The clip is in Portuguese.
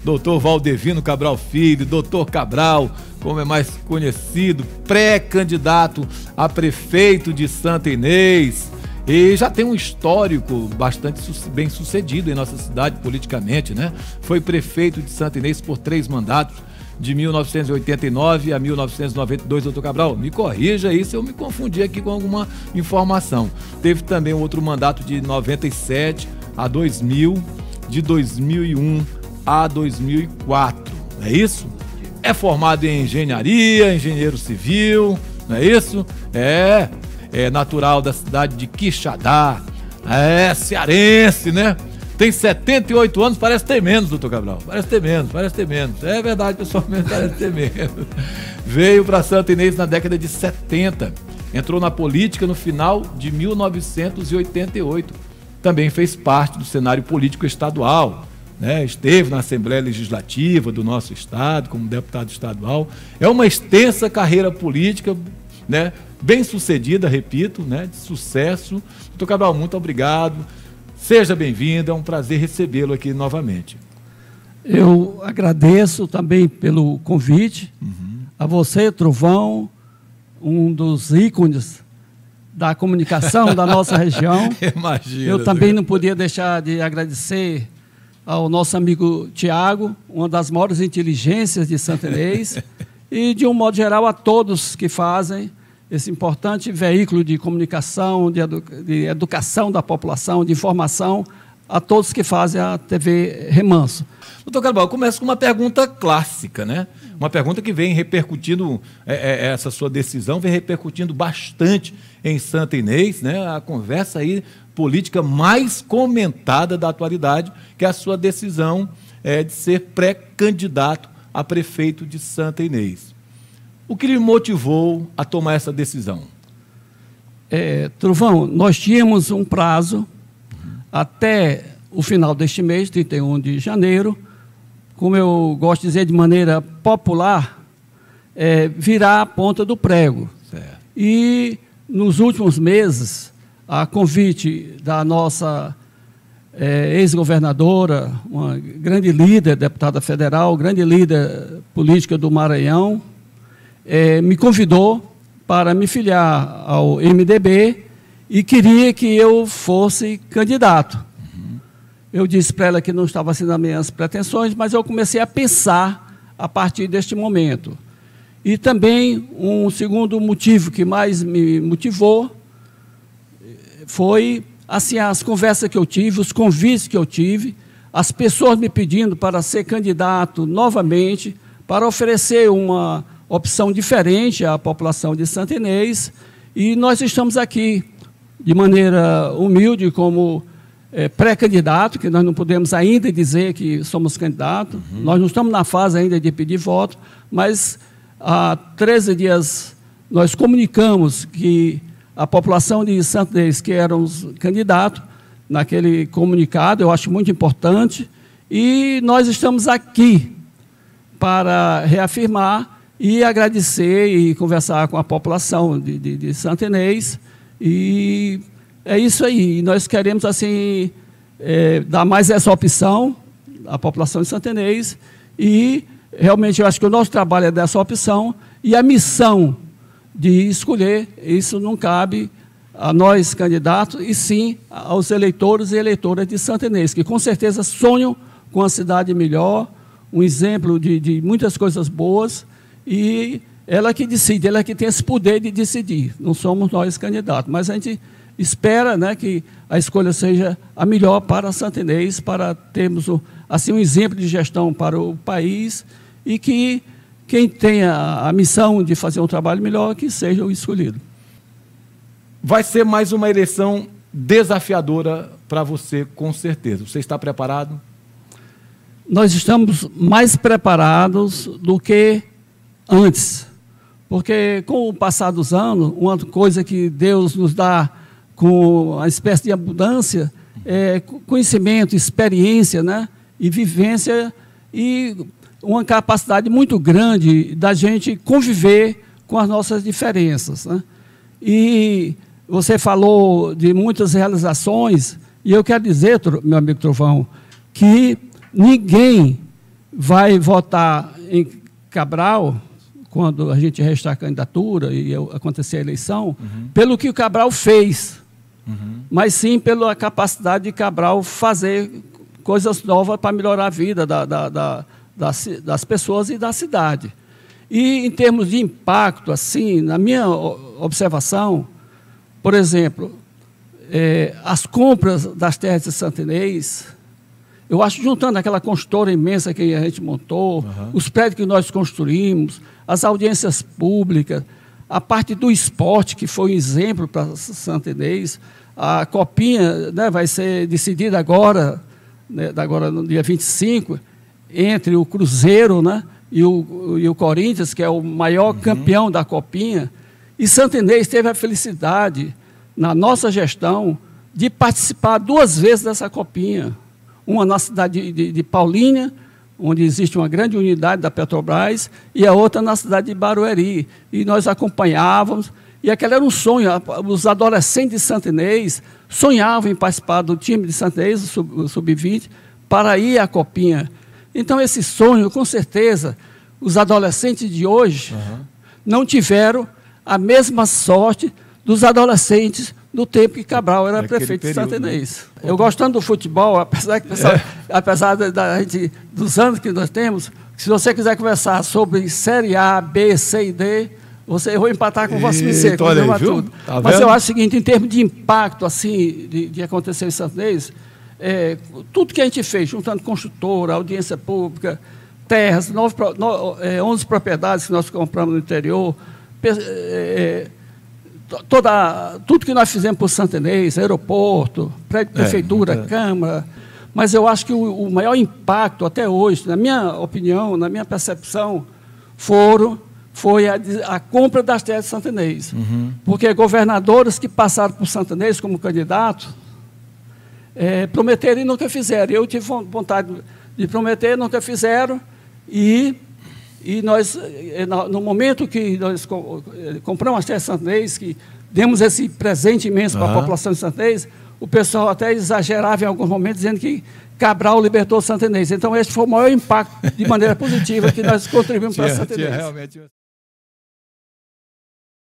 doutor Valdevino Cabral Filho, doutor Cabral, como é mais conhecido, pré-candidato a prefeito de Santa Inês, e já tem um histórico bastante bem sucedido em nossa cidade politicamente, né? Foi prefeito de Santa Inês por 3 mandatos, de 1989 a 1992, doutor Cabral, me corrija aí se eu me confundi aqui com alguma informação. Teve também um outro mandato de 97 a 2000, de 2001 a 2004, não é isso? É formado em engenharia, engenheiro civil, não é isso? É natural da cidade de Quixadá, cearense, né? Tem 78 anos, parece ter menos, doutor Cabral. Parece ter menos. É verdade, pessoalmente, parece ter menos. Veio para Santa Inês na década de 70. Entrou na política no final de 1988. Também fez parte do cenário político estadual, né? Esteve na Assembleia Legislativa do nosso estado, como deputado estadual. É uma extensa carreira política, né? Bem sucedida, repito, né? De sucesso. Doutor Cabral, muito obrigado. Seja bem-vindo, é um prazer recebê-lo aqui novamente. Eu agradeço também pelo convite, a você, Trovão, um dos ícones da comunicação da nossa região. Imagina. Eu também não podia deixar de agradecer ao nosso amigo Tiago, uma das maiores inteligências de Santa Inês, e, de um modo geral, a todos que fazem esse importante veículo de comunicação, de educação da população, de informação, a todos que fazem a TV Remanso. Doutor Cabral, eu começo com uma pergunta clássica, né? Uma pergunta que vem repercutindo, essa sua decisão vem repercutindo bastante em Santa Inês, né? A conversa aí política mais comentada da atualidade, que é a sua decisão de ser pré-candidato a prefeito de Santa Inês. O que lhe motivou a tomar essa decisão? Trovão, nós tínhamos um prazo até o final deste mês, 31 de janeiro, como eu gosto de dizer de maneira popular, virar a ponta do prego. Certo. E, nos últimos meses, a convite da nossa ex-governadora, uma grande líder, deputada federal, grande líder política do Maranhão, me convidou para me filiar ao MDB e queria que eu fosse candidato. Eu disse para ela que não estava sendo as minhas pretensões, mas eu comecei a pensar a partir deste momento. E também um segundo motivo que mais me motivou foi assim, as conversas que eu tive, os convites que eu tive, as pessoas me pedindo para ser candidato novamente, para oferecer uma opção diferente à população de Santa Inês, e nós estamos aqui de maneira humilde como pré-candidato, que nós não podemos ainda dizer que somos candidatos, nós não estamos na fase ainda de pedir voto, mas há 13 dias nós comunicamos que a população de Santa Inês que éramos candidatos, naquele comunicado, eu acho muito importante, e nós estamos aqui para reafirmar e agradecer e conversar com a população de Santa Inês, e é isso aí. Nós queremos, assim, dar mais essa opção à população de Santa Inês, e realmente eu acho que o nosso trabalho é dessa opção, e a missão de escolher, isso não cabe a nós, candidatos, e sim aos eleitores e eleitoras de Santa Inês, que com certeza sonham com uma cidade melhor, um exemplo de muitas coisas boas, e ela que decide, ela que tem esse poder de decidir, não somos nós candidatos, mas a gente espera, né, que a escolha seja a melhor para Santa Inês, para termos assim, um exemplo de gestão para o país, e que quem tenha a missão de fazer um trabalho melhor, que seja o escolhido. Vai ser mais uma eleição desafiadora para você, com certeza. Você está preparado? Nós estamos mais preparados do que antes, porque com o passar dos anos, uma coisa que Deus nos dá com uma espécie de abundância é conhecimento, experiência, né? E vivência, e uma capacidade muito grande da gente conviver com as nossas diferenças, né? E você falou de muitas realizações, e eu quero dizer, meu amigo Trovão, que ninguém vai votar em Cabral, quando a gente restar a candidatura e acontecer a eleição, pelo que o Cabral fez, mas sim pela capacidade de Cabral fazer coisas novas para melhorar a vida das pessoas e da cidade. E, em termos de impacto, assim, na minha observação, por exemplo, as compras das terras de Santa Inês, eu acho, juntando aquela construtora imensa que a gente montou, os prédios que nós construímos, as audiências públicas, a parte do esporte, que foi um exemplo para Santa Inês, a copinha, né, vai ser decidida agora, né, agora no dia 25, entre o Cruzeiro, né, e o Corinthians, que é o maior campeão da copinha, e Santa Inês teve a felicidade, na nossa gestão, de participar 2 vezes dessa copinha. Uma na cidade de Paulínia, onde existe uma grande unidade da Petrobras, e a outra na cidade de Barueri. E nós acompanhávamos, e aquele era um sonho. Os adolescentes de Santa Inês sonhavam em participar do time de Santa Inês, o Sub-20, para ir à copinha. Então, esse sonho, com certeza, os adolescentes de hoje não tiveram a mesma sorte dos adolescentes do tempo que Cabral era prefeito de Santa Inês. Né? Eu gostando do futebol, apesar dos anos que nós temos, se você quiser conversar sobre Série A, B, C e D, eu vou empatar com você, tudo. Tá, mas eu acho o seguinte, em termos de impacto assim, de acontecer em Santa Inês, tudo que a gente fez, juntando construtora, audiência pública, terras, 11 propriedades que nós compramos no interior, tudo que nós fizemos por Santa Inês, aeroporto, prédio de prefeitura, Câmara, mas eu acho que o maior impacto até hoje, na minha opinião, na minha percepção, foi a compra das terras de Santa Inês. Porque governadores que passaram por Santa Inês como candidato, prometeram e nunca fizeram. Eu tive vontade de prometer, nunca fizeram, e nós, no momento que nós compramos as terras de Santa Inês, que demos esse presente imenso para a população de Santa Inês, o pessoal até exagerava em alguns momentos, dizendo que Cabral libertou Santa Inês. Então, esse foi o maior impacto, de maneira positiva, que nós contribuímos para Santa Inês.